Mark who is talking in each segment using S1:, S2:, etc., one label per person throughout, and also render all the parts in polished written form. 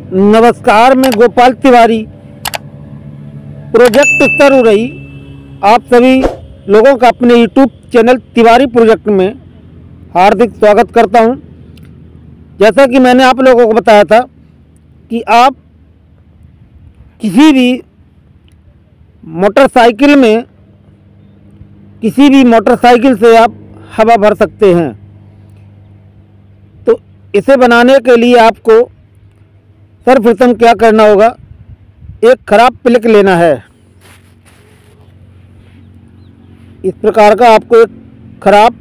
S1: नमस्कार, मैं गोपाल तिवारी प्रोजेक्ट स्तर उरई आप सभी लोगों का अपने यूट्यूब चैनल तिवारी प्रोजेक्ट में हार्दिक स्वागत करता हूं। जैसा कि मैंने आप लोगों को बताया था कि आप किसी भी मोटरसाइकिल से आप हवा भर सकते हैं। तो इसे बनाने के लिए आपको सर्वप्रथम क्या करना होगा, एक ख़राब प्लग लेना है। इस प्रकार का आपको एक ख़राब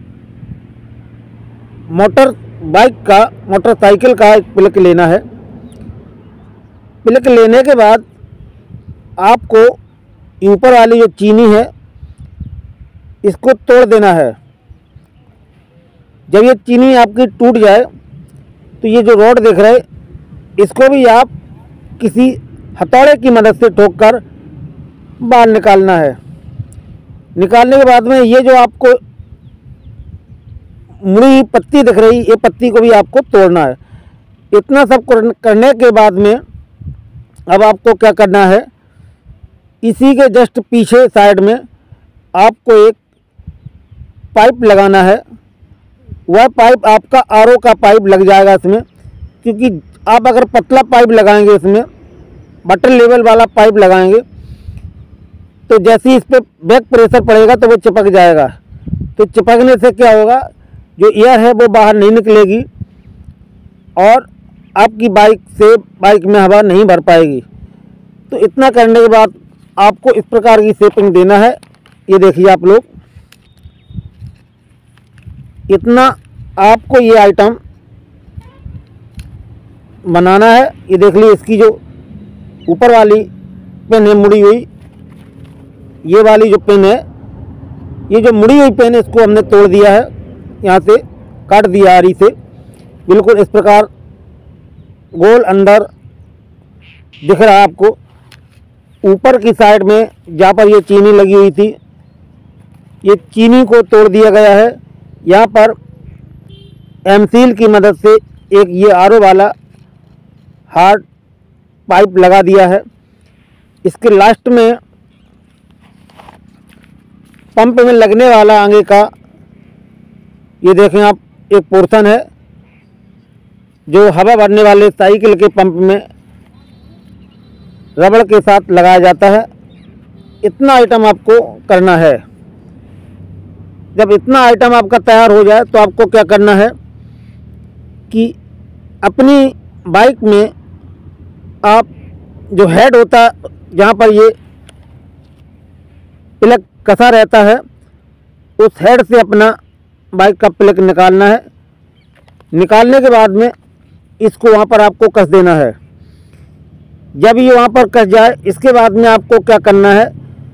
S1: मोटरसाइकिल का एक प्लग लेना है। प्लग लेने के बाद आपको ऊपर वाली जो चीनी है इसको तोड़ देना है। जब ये चीनी आपकी टूट जाए तो ये जो रॉड दिख रहा है इसको भी आप किसी हथौड़े की मदद से ठोककर बाहर निकालना है। निकालने के बाद में ये जो आपको मुड़ी हुई पत्ती दिख रही, ये पत्ती को भी आपको तोड़ना है। इतना सब करने के बाद में अब आपको क्या करना है, इसी के जस्ट पीछे साइड में आपको एक पाइप लगाना है। वह पाइप आपका आरओ का पाइप लग जाएगा इसमें, क्योंकि आप अगर पतला पाइप लगाएंगे, इसमें बटन लेवल वाला पाइप लगाएंगे तो जैसे ही इस पर बैक प्रेशर पड़ेगा तो वो चिपक जाएगा। तो चिपकने से क्या होगा, जो एयर है वो बाहर नहीं निकलेगी और आपकी बाइक में हवा नहीं भर पाएगी। तो इतना करने के बाद आपको इस प्रकार की शेपिंग देना है। ये देखिए आप लोग, इतना आपको ये आइटम बनाना है। ये देख लीजिए, इसकी जो ऊपर वाली पेन है मुड़ी हुई, ये वाली जो पेन है, ये जो मुड़ी हुई पेन है इसको हमने तोड़ दिया है, यहाँ से काट दिया आरी से। बिल्कुल इस प्रकार गोल अंदर दिख रहा है आपको। ऊपर की साइड में जहाँ पर ये चीनी लगी हुई थी, ये चीनी को तोड़ दिया गया है। यहाँ पर एमसील की मदद से एक ये आरओ वाला हार्ड पाइप लगा दिया है। इसके लास्ट में पंप में लगने वाला आगे का ये देखें आप, एक पोर्शन है जो हवा भरने वाले साइकिल के पंप में रबड़ के साथ लगाया जाता है। इतना आइटम आपको करना है। जब इतना आइटम आपका तैयार हो जाए तो आपको क्या करना है कि अपनी बाइक में आप जो हेड होता है, जहाँ पर ये प्लग कसा रहता है, उस हेड से अपना बाइक का प्लग निकालना है। निकालने के बाद में इसको वहाँ पर आपको कस देना है। जब ये वहाँ पर कस जाए, इसके बाद में आपको क्या करना है,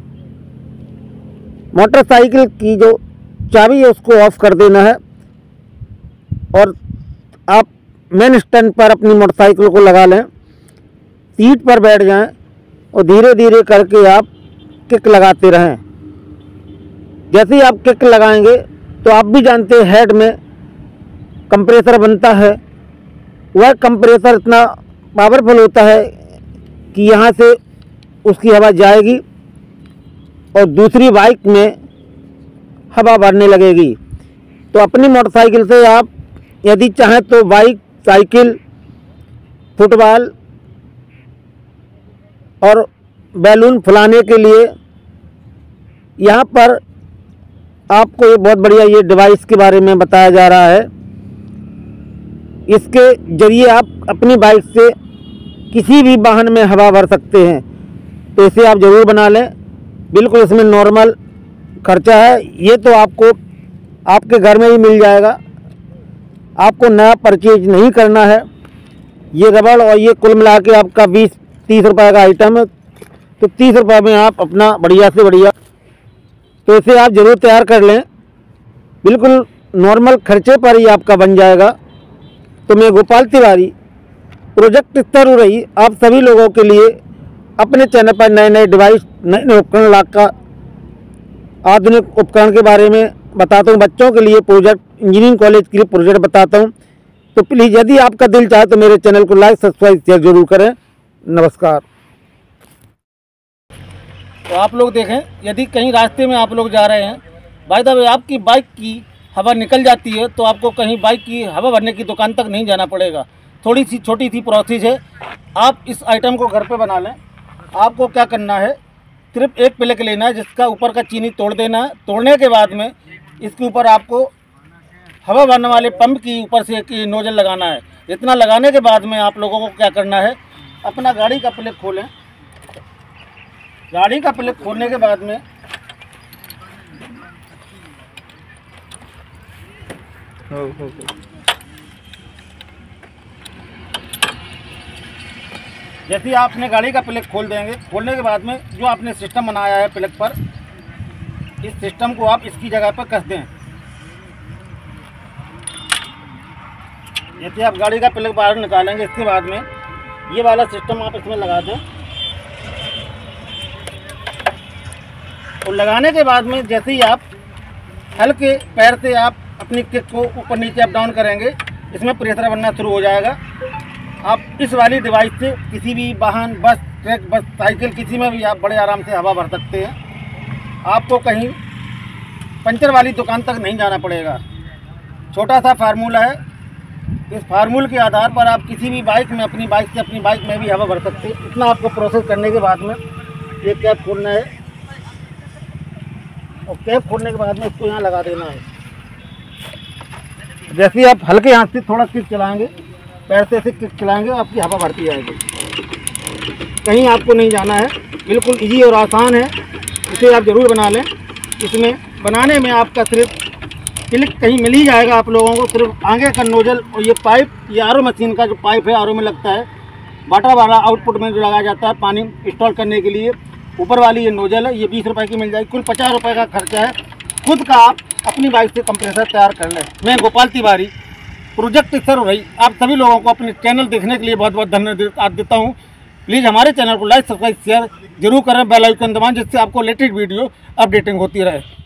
S1: मोटरसाइकिल की जो चाबी है उसको ऑफ कर देना है और आप मेन स्टैंड पर अपनी मोटरसाइकिल को लगा लें, सीट पर बैठ जाएं और धीरे धीरे करके आप किक लगाते रहें। जैसे ही आप किक लगाएंगे तो आप भी जानते हैं हेड में कंप्रेसर बनता है। वह कंप्रेसर इतना पावरफुल होता है कि यहाँ से उसकी हवा जाएगी और दूसरी बाइक में हवा भरने लगेगी। तो अपनी मोटरसाइकिल से आप यदि चाहें तो बाइक, साइकिल, फुटबॉल और बैलून फुलाने के लिए यहाँ पर आपको ये बहुत बढ़िया ये डिवाइस के बारे में बताया जा रहा है। इसके ज़रिए आप अपनी बाइक से किसी भी वाहन में हवा भर सकते हैं। तो इसे आप ज़रूर बना लें। बिल्कुल इसमें नॉर्मल खर्चा है। ये तो आपको आपके घर में ही मिल जाएगा, आपको नया परचेज नहीं करना है। ये रबड़ और ये कुल मिला के आपका 20-30 रुपये का आइटम है। तो 30 रुपये में आप अपना बढ़िया से बढ़िया, तो इसे आप ज़रूर तैयार कर लें। बिल्कुल नॉर्मल खर्चे पर ही आपका बन जाएगा। तो मैं गोपाल तिवारी प्रोजेक्ट स्तर उरई आप सभी लोगों के लिए अपने चैनल पर नए नए डिवाइस, नए नए उपकरण लाकर आधुनिक उपकरण के बारे में बताता हूँ। बच्चों के लिए प्रोजेक्ट, इंजीनियरिंग कॉलेज के लिए प्रोजेक्ट बताता हूँ। तो प्लीज़ यदि आपका दिल चाहे तो मेरे चैनल को लाइक सब्सक्राइब शेयर जरूर करें। नमस्कार।
S2: तो आप लोग देखें, यदि कहीं रास्ते में आप लोग जा रहे हैं, बाय द वे आपकी बाइक की हवा निकल जाती है, तो आपको कहीं बाइक की हवा भरने की दुकान तक नहीं जाना पड़ेगा। थोड़ी सी छोटी सी प्रोसेस है, आप इस आइटम को घर पे बना लें। आपको क्या करना है, सिर्फ एक प्लेट लेना है जिसका ऊपर का चीनी तोड़ देना है। तोड़ने के बाद में इसके ऊपर आपको हवा भरने वाले पंप की ऊपर से एक नोजल लगाना है। इतना लगाने के बाद में आप लोगों को क्या करना है, अपना गाड़ी का प्लेट खोलें। गाड़ी का प्लेट खोलने के बाद में जैसे आपने गाड़ी का प्लग खोल देंगे, खोलने के बाद में जो आपने सिस्टम बनाया है प्लग पर, इस सिस्टम को आप इसकी जगह पर कस दें। जैसे आप गाड़ी का प्लग बाहर निकालेंगे, इसके बाद में ये वाला सिस्टम आप इसमें लगा दें। और लगाने के बाद में जैसे ही आप हल्के पैर से आप अपनी किक को ऊपर नीचे अप डाउन करेंगे, इसमें प्रेशर बनना शुरू हो जाएगा। आप इस वाली डिवाइस से किसी भी वाहन, बस, ट्रक, बस, साइकिल, किसी में भी आप बड़े आराम से हवा भर सकते हैं। आपको कहीं पंचर वाली दुकान तक नहीं जाना पड़ेगा। छोटा सा फार्मूला है, इस फार्मूले के आधार पर आप किसी भी बाइक में, अपनी बाइक से अपनी बाइक में भी हवा भर सकते हैं। इतना आपको प्रोसेस करने के बाद में ये कैप खोलना है, और कैप खोलने के बाद में इसको यहाँ लगा देना है। जैसे ही आप हल्के हाथ से थोड़ा किक चलाएंगे, पैर से ऐसे किक चलाएंगे, आपकी हवा भरती जाएगी। कहीं आपको नहीं जाना है, बिल्कुल इजी और आसान है। इसे आप ज़रूर बना लें। इसमें बनाने में आपका सिर्फ क्लिक कहीं मिल ही जाएगा आप लोगों को। सिर्फ आगे का नोजल और ये पाइप, ये आरओ मशीन का जो पाइप है, आरओ में लगता है, वाटर वाला आउटपुट में जो लगाया जाता है पानी इंस्टॉल करने के लिए। ऊपर वाली ये नोजल है, ये 20 रुपये की मिल जाएगी। कुल 50 रुपये का खर्चा है। खुद का आप अपनी बाइक से कंप्रेसर तैयार कर लें। मैं गोपाल तिवारी, प्रोजेक्ट सर रही, आप सभी लोगों को अपने चैनल देखने के लिए बहुत बहुत धन्यवाद देता हूँ। प्लीज़ हमारे चैनल को लाइक, सब्सक्राइब, शेयर जरूर करें, बेल आइकन दबाएं, जिससे आपको लेटेस्ट वीडियो अपडेटिंग होती रहे।